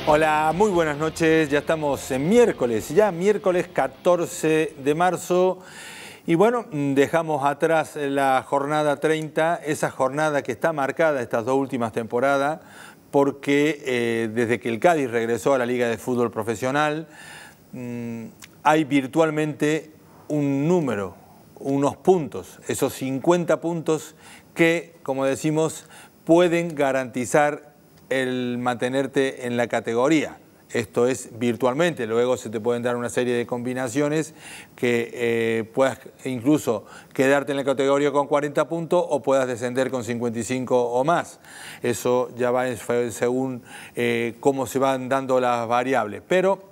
Hola, muy buenas noches. Ya estamos en miércoles 14 de marzo. Y bueno, dejamos atrás la jornada 30, esa jornada que está marcada estas dos últimas temporadas, porque desde que el Cádiz regresó a la Liga de Fútbol Profesional, hay virtualmente un número, unos puntos, esos 50 puntos que, como decimos, pueden garantizar el mantenerte en la categoría. Esto es virtualmente, luego se te pueden dar una serie de combinaciones que puedas incluso quedarte en la categoría con 40 puntos o puedas descender con 55 o más. Eso ya va según cómo se van dando las variables, pero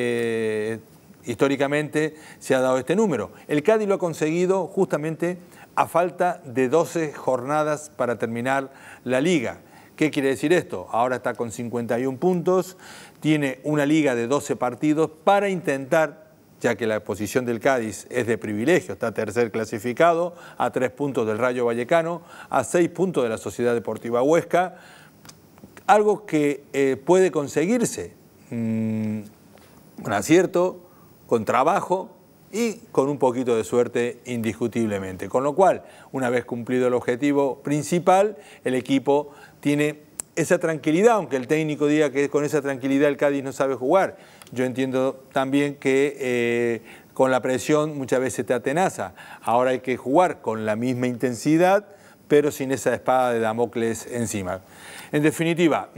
históricamente se ha dado este número. El Cádiz lo ha conseguido justamente a falta de 12 jornadas para terminar la Liga. ¿Qué quiere decir esto? Ahora está con 51 puntos, tiene una liga de 12 partidos para intentar, ya que la posición del Cádiz es de privilegio, está tercer clasificado, a 3 puntos del Rayo Vallecano, a 6 puntos de la Sociedad Deportiva Huesca, algo que puede conseguirse con acierto, con trabajo y con un poquito de suerte indiscutiblemente. Con lo cual, una vez cumplido el objetivo principal, el equipo tiene esa tranquilidad, aunque el técnico diga que con esa tranquilidad el Cádiz no sabe jugar. Yo entiendo también que con la presión muchas veces te atenaza. Ahora hay que jugar con la misma intensidad, pero sin esa espada de Damocles encima. En definitiva,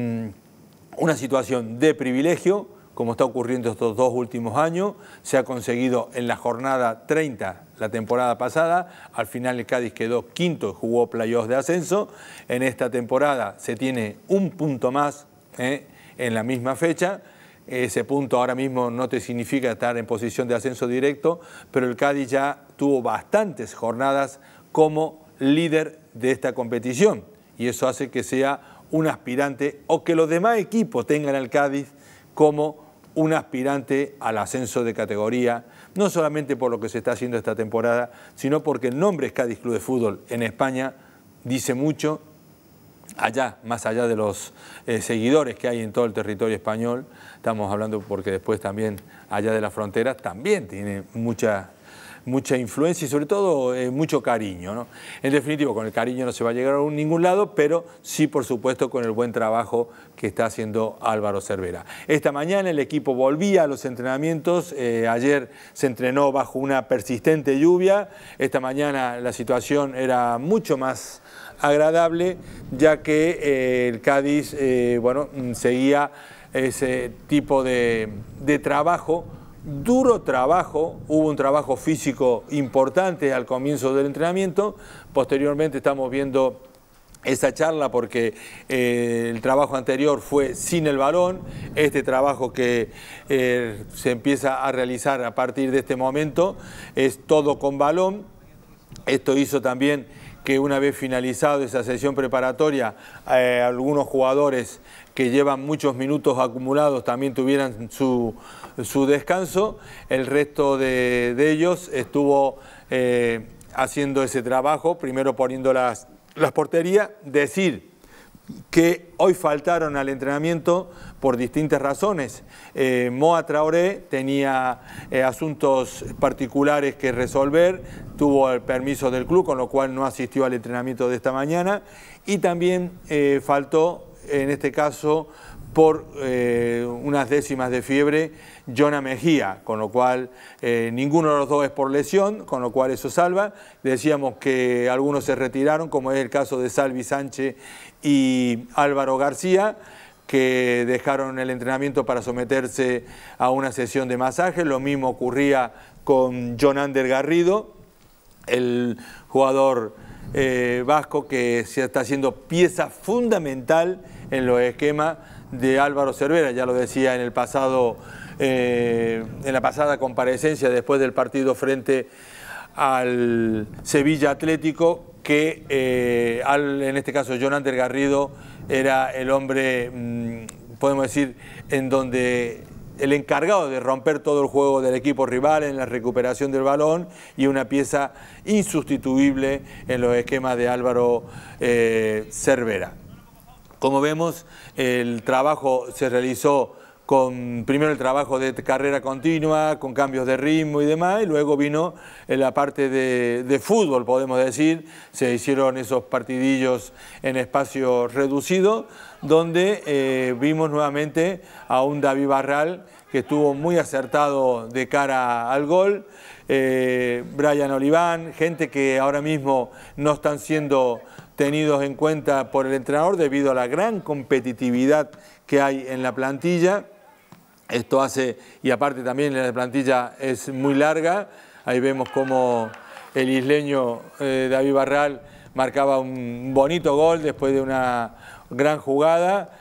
una situación de privilegio, como está ocurriendo estos dos últimos años, se ha conseguido en la jornada 30 la temporada pasada, al final el Cádiz quedó quinto y jugó playoffs de ascenso, en esta temporada se tiene un punto más en la misma fecha, ese punto ahora mismo no te significa estar en posición de ascenso directo, pero el Cádiz ya tuvo bastantes jornadas como líder de esta competición y eso hace que sea un aspirante o que los demás equipos tengan al Cádiz como un aspirante al ascenso de categoría, no solamente por lo que se está haciendo esta temporada, sino porque el nombre Cádiz Club de Fútbol en España dice mucho, más allá de los seguidores que hay en todo el territorio español, estamos hablando porque después también allá de las fronteras también tiene mucha influencia y sobre todo mucho cariño, ¿no? En definitiva, con el cariño no se va a llegar a ningún lado, pero sí, por supuesto, con el buen trabajo que está haciendo Álvaro Cervera. Esta mañana el equipo volvía a los entrenamientos, ayer se entrenó bajo una persistente lluvia, esta mañana la situación era mucho más agradable, ya que el Cádiz seguía ese tipo de trabajo, duro trabajo, hubo un trabajo físico importante al comienzo del entrenamiento, posteriormente estamos viendo esa charla porque el trabajo anterior fue sin el balón, este trabajo que se empieza a realizar a partir de este momento es todo con balón. Esto hizo también que una vez finalizado esa sesión preparatoria, algunos jugadores que llevan muchos minutos acumulados también tuvieran su descanso. El resto de ellos estuvo haciendo ese trabajo, primero poniendo las porterías, decir que hoy faltaron al entrenamiento por distintas razones. Moa Traoré tenía asuntos particulares que resolver, tuvo el permiso del club, con lo cual no asistió al entrenamiento de esta mañana, y también faltó, en este caso, por unas décimas de fiebre, Jona Mejía, con lo cual ninguno de los dos es por lesión, con lo cual eso salva. Decíamos que algunos se retiraron, como es el caso de Salvi Sánchez y Álvaro García, que dejaron el entrenamiento para someterse a una sesión de masaje. Lo mismo ocurría con Jonander Garrido, el jugador vasco que se está haciendo pieza fundamental en los esquemas de Álvaro Cervera. Ya lo decía en la pasada comparecencia después del partido frente al Sevilla Atlético, que en este caso Jonander Garrido era el hombre, podemos decir, en donde el encargado de romper todo el juego del equipo rival en la recuperación del balón y una pieza insustituible en los esquemas de Álvaro Cervera. Como vemos, el trabajo se realizó con primero el trabajo de carrera continua, con cambios de ritmo y demás, y luego vino la parte de fútbol, podemos decir. Se hicieron esos partidillos en espacio reducido, donde vimos nuevamente a un David Barral que estuvo muy acertado de cara al gol. Brian Oliván, gente que ahora mismo no están siendo tenidos en cuenta por el entrenador debido a la gran competitividad que hay en la plantilla. Esto hace, y aparte también la plantilla es muy larga, ahí vemos como el isleño David Barral marcaba un bonito gol después de una gran jugada.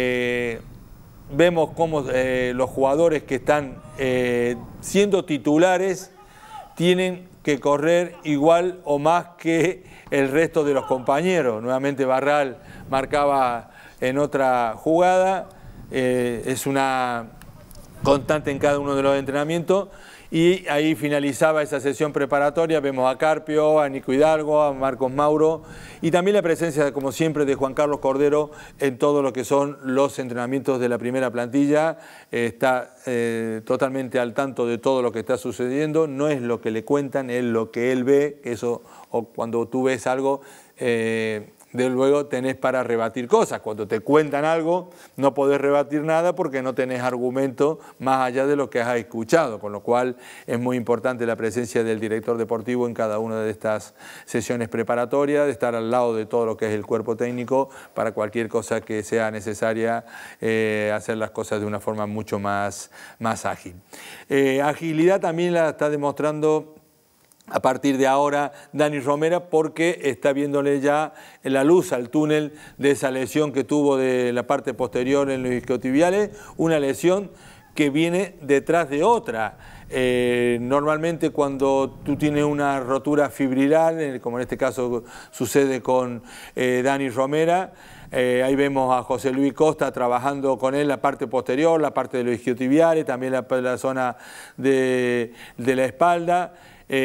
Vemos cómo los jugadores que están siendo titulares tienen que correr igual o más que el resto de los compañeros. Nuevamente Barral marcaba en otra jugada, es una constante en cada uno de los entrenamientos, y ahí finalizaba esa sesión preparatoria. Vemos a Carpio, a Nico Hidalgo, a Marcos Mauro, y también la presencia, como siempre, de Juan Carlos Cordero en todo lo que son los entrenamientos de la primera plantilla. Está totalmente al tanto de todo lo que está sucediendo, no es lo que le cuentan, es lo que él ve. Eso, o cuando tú ves algo, de luego tenés para rebatir cosas. Cuando te cuentan algo no podés rebatir nada porque no tenés argumento más allá de lo que has escuchado, con lo cual es muy importante la presencia del director deportivo en cada una de estas sesiones preparatorias, de estar al lado de todo lo que es el cuerpo técnico para cualquier cosa que sea necesaria, hacer las cosas de una forma mucho más ágil. Agilidad también la está demostrando a partir de ahora Dani Romera, porque está viéndole ya la luz al túnel de esa lesión que tuvo de la parte posterior en los isquiotibiales, una lesión que viene detrás de otra. Normalmente cuando tú tienes una rotura fibrilar, como en este caso sucede con Dani Romera, ahí vemos a José Luis Costa trabajando con él la parte posterior, la parte de los isquiotibiales, también la zona de la espalda.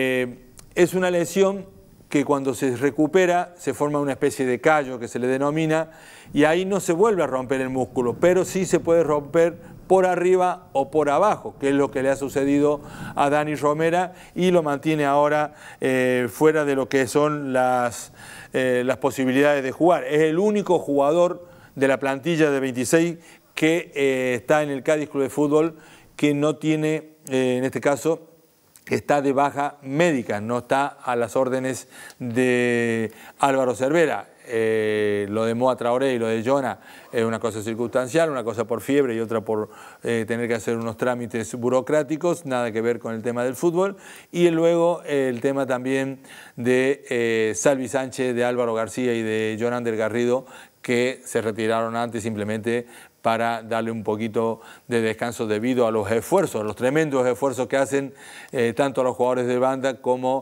Es una lesión que cuando se recupera se forma una especie de callo que se le denomina, y ahí no se vuelve a romper el músculo, pero sí se puede romper por arriba o por abajo, que es lo que le ha sucedido a Dani Romera, y lo mantiene ahora fuera de lo que son las posibilidades de jugar. Es el único jugador de la plantilla de 26 que está en el Cádiz Club de Fútbol que no tiene, en este caso, está de baja médica, no está a las órdenes de Álvaro Cervera. Lo de Moa Traoré y lo de Jonah es una cosa circunstancial, una cosa por fiebre y otra por tener que hacer unos trámites burocráticos, nada que ver con el tema del fútbol. Y luego el tema también de Salvi Sánchez, de Álvaro García y de Jonander Garrido, que se retiraron antes simplemente para darle un poquito de descanso debido a los esfuerzos, los tremendos esfuerzos que hacen tanto los jugadores de banda como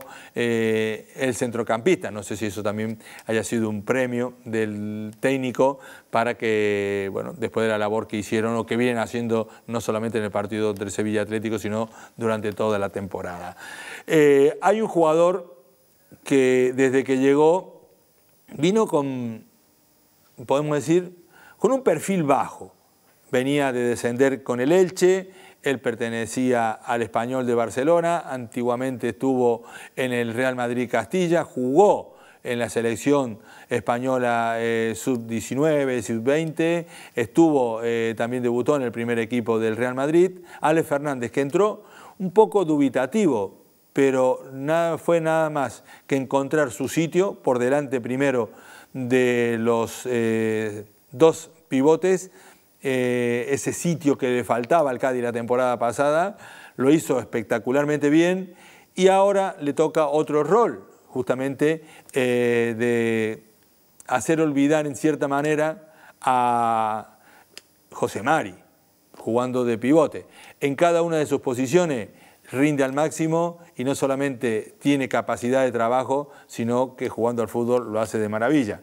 el centrocampista. No sé si eso también haya sido un premio del técnico para que, bueno, después de la labor que hicieron o que vienen haciendo no solamente en el partido del Sevilla Atlético, sino durante toda la temporada. Hay un jugador que desde que llegó vino con, podemos decir, con un perfil bajo. Venía de descender con el Elche, él pertenecía al Español de Barcelona, antiguamente estuvo en el Real Madrid Castilla, jugó en la selección española sub-19, sub-20, estuvo, también debutó en el primer equipo del Real Madrid. Alex Fernández, que entró un poco dubitativo, pero fue nada más que encontrar su sitio por delante primero de los dos pivotes, ese sitio que le faltaba al Cádiz la temporada pasada, lo hizo espectacularmente bien, y ahora le toca otro rol, justamente de hacer olvidar en cierta manera a José Mari, jugando de pivote. En cada una de sus posiciones rinde al máximo y no solamente tiene capacidad de trabajo, sino que jugando al fútbol lo hace de maravilla.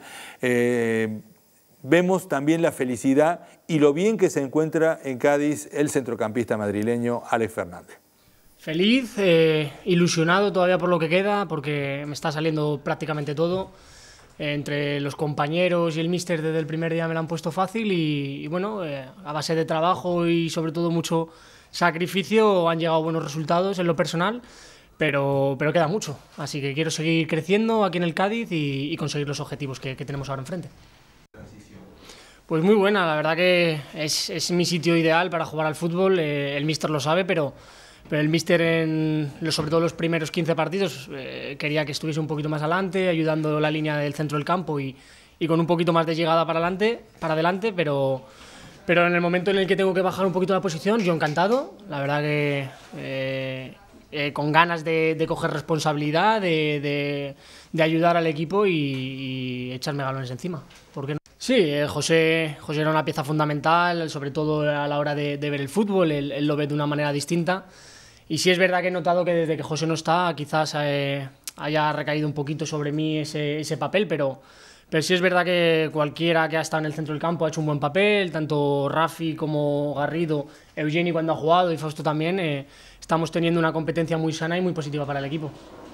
Vemos también la felicidad y lo bien que se encuentra en Cádiz el centrocampista madrileño Alex Fernández. Feliz, ilusionado todavía por lo que queda, porque me está saliendo prácticamente todo. Entre los compañeros y el míster desde el primer día me lo han puesto fácil y bueno, a base de trabajo y sobre todo mucho sacrificio han llegado buenos resultados en lo personal, pero queda mucho. Así que quiero seguir creciendo aquí en el Cádiz y conseguir los objetivos que tenemos ahora enfrente. Pues muy buena, la verdad que es mi sitio ideal para jugar al fútbol, el míster lo sabe, pero el míster sobre todo los primeros 15 partidos quería que estuviese un poquito más adelante, ayudando la línea del centro del campo y con un poquito más de llegada para adelante, pero en el momento en el que tengo que bajar un poquito la posición, yo encantado, la verdad que con ganas de coger responsabilidad, de ayudar al equipo y echarme balones encima. ¿Por qué no? Sí, José era una pieza fundamental, sobre todo a la hora de ver el fútbol, él lo ve de una manera distinta. Y sí es verdad que he notado que desde que José no está, quizás haya recaído un poquito sobre mí ese papel, pero sí es verdad que cualquiera que ha estado en el centro del campo ha hecho un buen papel, tanto Rafi como Garrido, Eugeni cuando ha jugado y Fausto también, estamos teniendo una competencia muy sana y muy positiva para el equipo.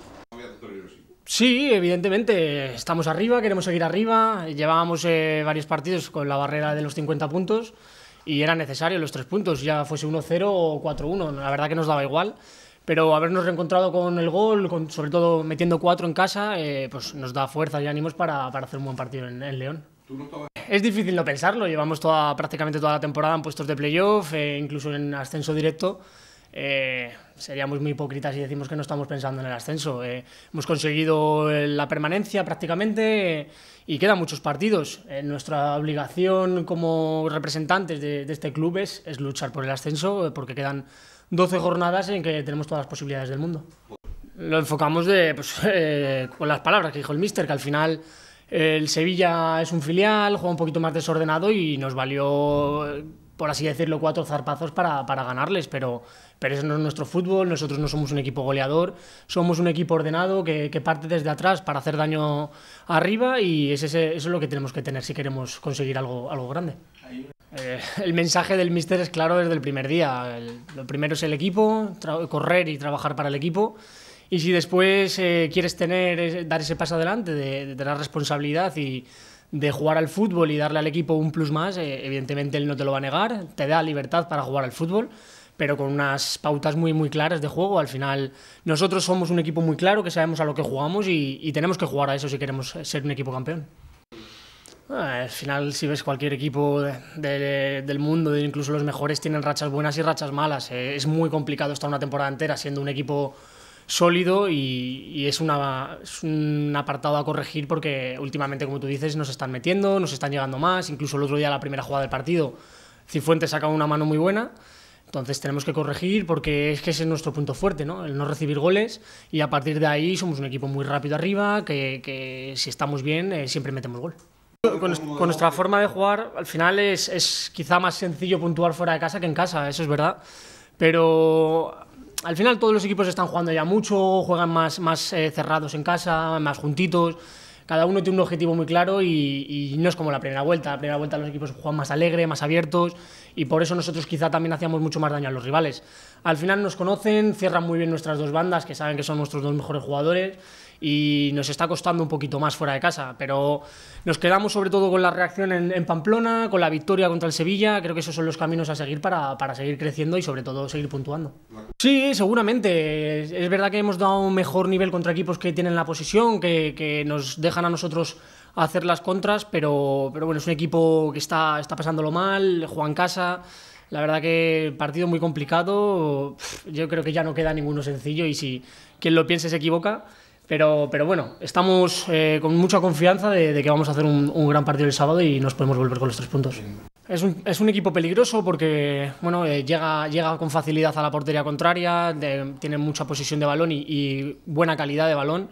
Sí, evidentemente, estamos arriba, queremos seguir arriba, llevábamos varios partidos con la barrera de los 50 puntos y era necesario los 3 puntos, ya fuese 1-0 o 4-1, la verdad que nos daba igual, pero habernos reencontrado con el gol, sobre todo metiendo 4 en casa, pues nos da fuerza y ánimos para hacer un buen partido en León. Es difícil no pensarlo, llevamos prácticamente toda la temporada en puestos de playoff, incluso en ascenso directo. Seríamos muy hipócritas si decimos que no estamos pensando en el ascenso. Hemos conseguido la permanencia prácticamente y quedan muchos partidos. Nuestra obligación como representantes de este club es luchar por el ascenso, porque quedan 12 jornadas en que tenemos todas las posibilidades del mundo. Lo enfocamos con las palabras que dijo el míster, que al final el Sevilla es un filial, juega un poquito más desordenado y nos valió, por así decirlo, 4 zarpazos para ganarles, pero ese no es nuestro fútbol, nosotros no somos un equipo goleador, somos un equipo ordenado que parte desde atrás para hacer daño arriba y eso es lo que tenemos que tener si queremos conseguir algo grande. El mensaje del míster es claro desde el primer día, lo primero es el equipo, correr y trabajar para el equipo. Y si después quieres dar ese paso adelante de tener responsabilidad y de jugar al fútbol y darle al equipo un plus más, evidentemente él no te lo va a negar, te da libertad para jugar al fútbol, pero con unas pautas muy, muy claras de juego. Al final nosotros somos un equipo muy claro, que sabemos a lo que jugamos y tenemos que jugar a eso si queremos ser un equipo campeón. Al final, si ves cualquier equipo del mundo, incluso los mejores, tienen rachas buenas y rachas malas. Es muy complicado estar una temporada entera siendo un equipo sólido y es un apartado a corregir porque últimamente, como tú dices, nos están metiendo, nos están llegando más. Incluso el otro día, la primera jugada del partido, Cifuentes saca una mano muy buena. Entonces tenemos que corregir porque es que ese es nuestro punto fuerte, ¿no? El no recibir goles, y a partir de ahí somos un equipo muy rápido arriba, que si estamos bien siempre metemos gol. Con nuestra forma de jugar, al final es quizá más sencillo puntuar fuera de casa que en casa, eso es verdad, pero al final todos los equipos están jugando ya mucho, juegan más cerrados en casa, más juntitos. Cada uno tiene un objetivo muy claro y no es como la primera vuelta. La primera vuelta los equipos juegan más alegre, más abiertos, y por eso nosotros quizá también hacíamos mucho más daño a los rivales. Al final nos conocen, cierran muy bien nuestras dos bandas, que saben que son nuestros dos mejores jugadores, y nos está costando un poquito más fuera de casa, pero nos quedamos sobre todo con la reacción en Pamplona, con la victoria contra el Sevilla. Creo que esos son los caminos a seguir para seguir creciendo y sobre todo seguir puntuando. Sí, seguramente. Es verdad que hemos dado un mejor nivel contra equipos que tienen la posesión, que nos dejan a nosotros hacer las contras, pero bueno, es un equipo que está pasándolo mal, juega en casa. La verdad que partido muy complicado. Yo creo que ya no queda ninguno sencillo y si quien lo piense se equivoca. Pero bueno, estamos con mucha confianza de que vamos a hacer un gran partido el sábado y nos podemos volver con los 3 puntos. Es un equipo peligroso porque bueno, llega con facilidad a la portería contraria, tiene mucha posesión de balón y buena calidad de balón.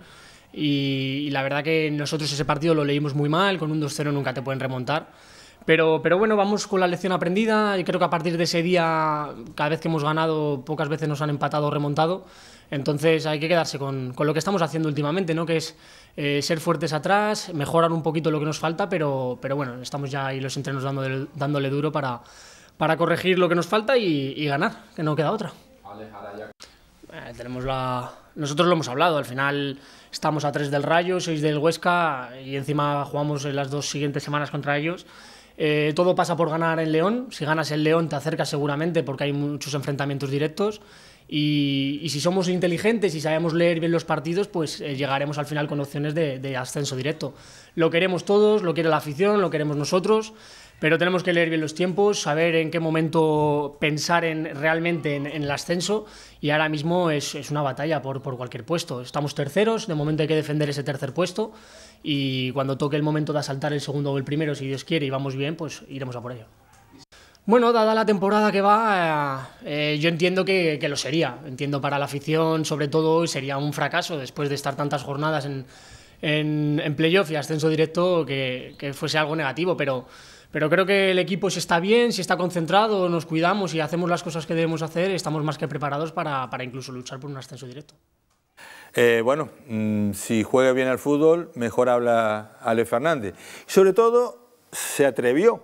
Y la verdad que nosotros ese partido lo leímos muy mal, con un 2-0 nunca te pueden remontar. Pero bueno, vamos con la lección aprendida y creo que a partir de ese día, cada vez que hemos ganado, pocas veces nos han empatado o remontado. Entonces hay que quedarse con lo que estamos haciendo últimamente, ¿no? Que es ser fuertes atrás, mejorar un poquito lo que nos falta, pero bueno, estamos ya ahí los entrenos dándole duro para corregir lo que nos falta y ganar, que no queda otra. Nosotros lo hemos hablado, al final estamos a 3 del Rayo, 6 del Huesca y encima jugamos en las 2 siguientes semanas contra ellos. Todo pasa por ganar en León. Si ganas en León te acercas seguramente porque hay muchos enfrentamientos directos. Y si somos inteligentes y sabemos leer bien los partidos, pues llegaremos al final con opciones de ascenso directo. Lo queremos todos, lo quiere la afición, lo queremos nosotros, pero tenemos que leer bien los tiempos, saber en qué momento pensar realmente en el ascenso, y ahora mismo es una batalla por cualquier puesto. Estamos terceros, de momento hay que defender ese tercer puesto, y cuando toque el momento de asaltar el segundo o el primero, si Dios quiere y vamos bien, pues iremos a por ello. Bueno, dada la temporada que va, yo entiendo que lo sería. Entiendo para la afición, sobre todo, sería un fracaso después de estar tantas jornadas en playoff y ascenso directo que fuese algo negativo, pero creo que el equipo, si está bien, si está concentrado, nos cuidamos y hacemos las cosas que debemos hacer, estamos más que preparados para incluso luchar por un ascenso directo. Bueno, si juega bien al fútbol, mejor habla Ale Fernández. Sobre todo, se atrevió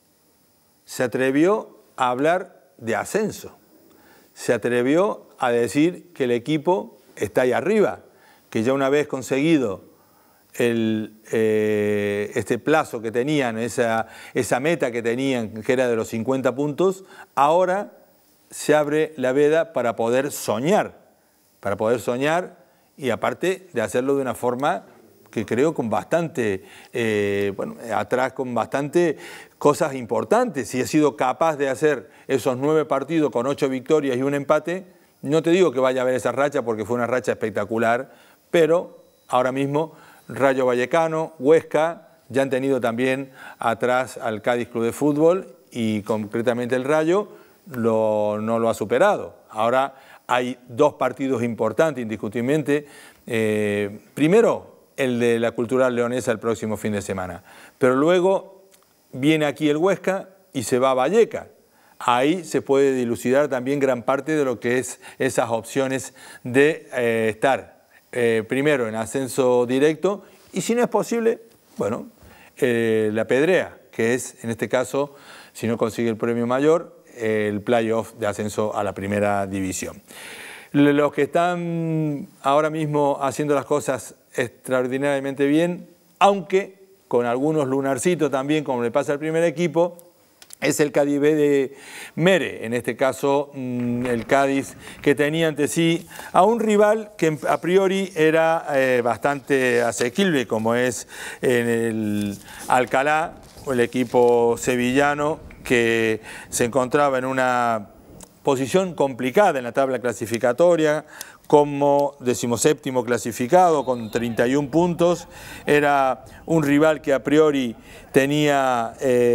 a hablar de ascenso, se atrevió a decir que el equipo está ahí arriba, que ya una vez conseguido este plazo que tenían, esa meta que tenían, que era de los 50 puntos, ahora se abre la veda para poder soñar y aparte de hacerlo de una forma que creo con bastante, atrás con bastante cosas importantes. Si ha sido capaz de hacer esos 9 partidos con 8 victorias y un empate, no te digo que vaya a haber esa racha porque fue una racha espectacular, pero ahora mismo Rayo Vallecano, Huesca, ya han tenido también atrás al Cádiz Club de Fútbol y concretamente el Rayo no lo ha superado. Ahora hay 2 partidos importantes indiscutiblemente. Primero, el de la Cultural Leonesa el próximo fin de semana. Pero luego viene aquí el Huesca y se va a Vallecas. Ahí se puede dilucidar también gran parte de lo que es esas opciones de estar primero en ascenso directo y si no es posible, bueno, la Pedrea, que es en este caso, si no consigue el premio mayor, el playoff de ascenso a la primera división. Los que están ahora mismo haciendo las cosas extraordinariamente bien, aunque con algunos lunarcitos también, como le pasa al primer equipo, es el Cádiz B de Mere, en este caso el Cádiz que tenía ante sí a un rival que a priori era bastante asequible, como es en el Alcalá, o el equipo sevillano que se encontraba en una posición complicada en la tabla clasificatoria, como 17º clasificado con 31 puntos. Era un rival que a priori tenía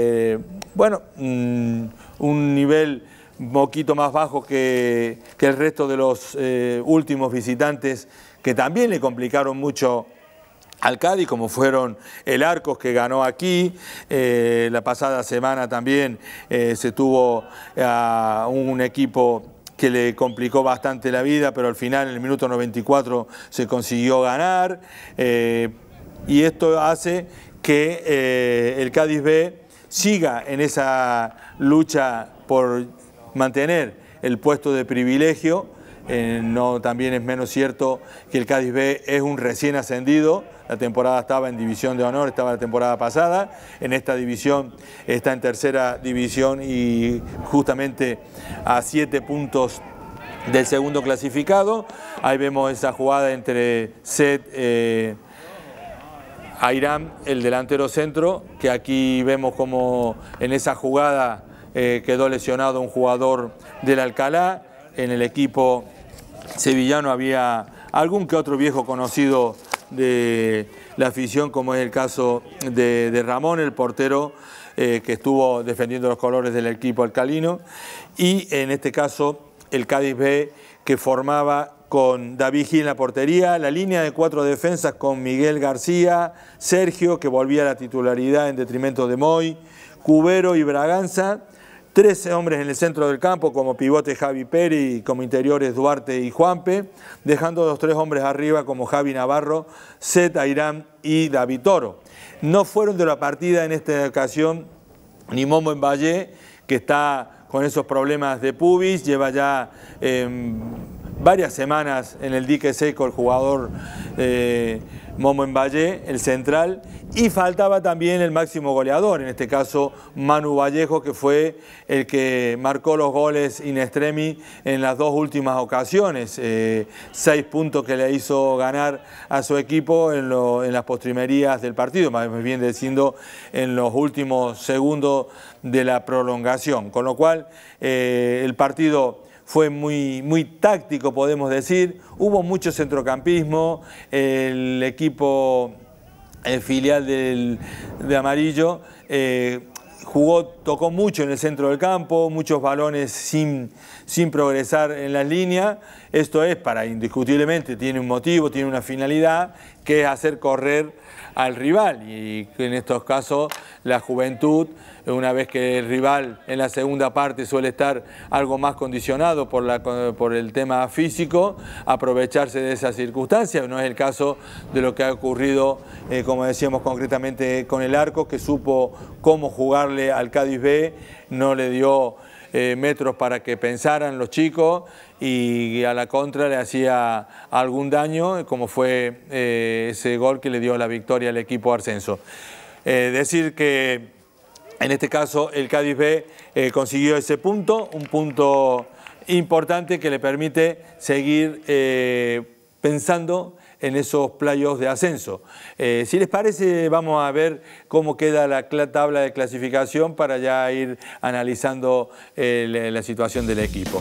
un nivel un poquito más bajo que el resto de los últimos visitantes, que también le complicaron mucho al Cádiz, como fueron el Arcos, que ganó aquí. La pasada semana también se tuvo a un equipo que le complicó bastante la vida, pero al final en el minuto 94 se consiguió ganar, y esto hace que el Cádiz B siga en esa lucha por mantener el puesto de privilegio. No, también es menos cierto que el Cádiz B es un recién ascendido. La temporada estaba en División de Honor, estaba la temporada pasada. En esta división está en tercera división y justamente a 7 puntos del segundo clasificado. Ahí vemos esa jugada entre Seth Airam, el delantero centro, que aquí vemos como en esa jugada quedó lesionado un jugador del Alcalá. En el equipo sevillano había algún que otro viejo conocido de la afición, como es el caso de Ramón, el portero que estuvo defendiendo los colores del equipo alcalino, y en este caso el Cádiz B, que formaba con David Gil en la portería, la línea de 4 defensas con Miguel García, Sergio, que volvía a la titularidad en detrimento de Moy, Cubero y Braganza, 13 hombres en el centro del campo, como pivote Javi Pérez y como interiores Duarte y Juanpe, dejando los 3 hombres arriba como Javi Navarro, Seth Airam y David Toro. No fueron de la partida en esta ocasión ni Momo en Valle, que está con esos problemas de pubis, lleva ya varias semanas en el dique seco el jugador Momo Emballé, el central, y faltaba también el máximo goleador, en este caso Manu Vallejo, que fue el que marcó los goles in extremis en las dos últimas ocasiones, 6 puntos que le hizo ganar a su equipo en las postrimerías del partido, más bien diciendo en los últimos segundos de la prolongación, con lo cual el partido fue muy táctico, podemos decir. Hubo mucho centrocampismo, el equipo filial de Amarillo tocó mucho en el centro del campo, muchos balones sin progresar en las líneas. Esto es indiscutiblemente, tiene un motivo, tiene una finalidad, que es hacer correr al rival, y en estos casos la Juventud, una vez que el rival en la segunda parte suele estar algo más condicionado por el tema físico, aprovecharse de esa circunstancia. No es el caso de lo que ha ocurrido, como decíamos concretamente con el Arco, que supo cómo jugarle al Cádiz B, no le dio metros para que pensaran los chicos, y a la contra le hacía algún daño, como fue ese gol que le dio la victoria al equipo arcenso. Decir que en este caso el Cádiz B consiguió ese punto, un punto importante que le permite seguir pensando en esos playoffs de ascenso. Si les parece, vamos a ver cómo queda la tabla de clasificación para ya ir analizando la situación del equipo.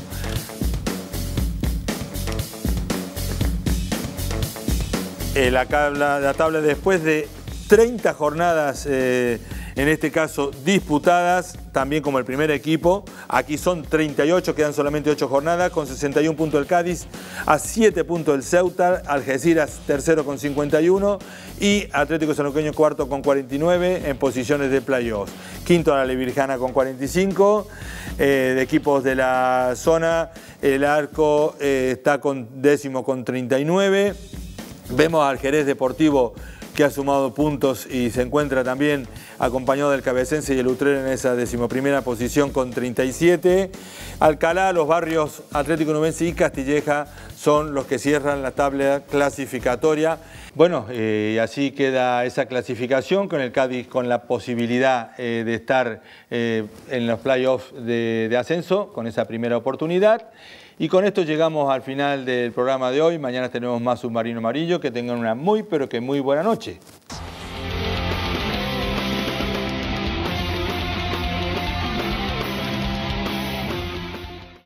La tabla después de 30 jornadas, en este caso disputadas, también como el primer equipo. Aquí son 38, quedan solamente 8 jornadas, con 61 puntos el Cádiz, a 7 puntos el Ceuta, Algeciras tercero con 51 y Atlético Sanluqueño cuarto con 49 en posiciones de playoffs. Quinto a la Levirjana con 45, de equipos de la zona, el Arco está con décimo con 39. Vemos al Jerez Deportivo, que ha sumado puntos y se encuentra también acompañado del Cabecense y el Utrera en esa 11ª posición con 37. Alcalá, Los Barrios, Atlético Nubense y Castilleja son los que cierran la tabla clasificatoria. Bueno, y así queda esa clasificación, con el Cádiz con la posibilidad de estar en los playoffs de ascenso, con esa primera oportunidad. Y con esto llegamos al final del programa de hoy. Mañana tenemos más Submarino Amarillo. Que tengan una muy, pero que muy buena noche.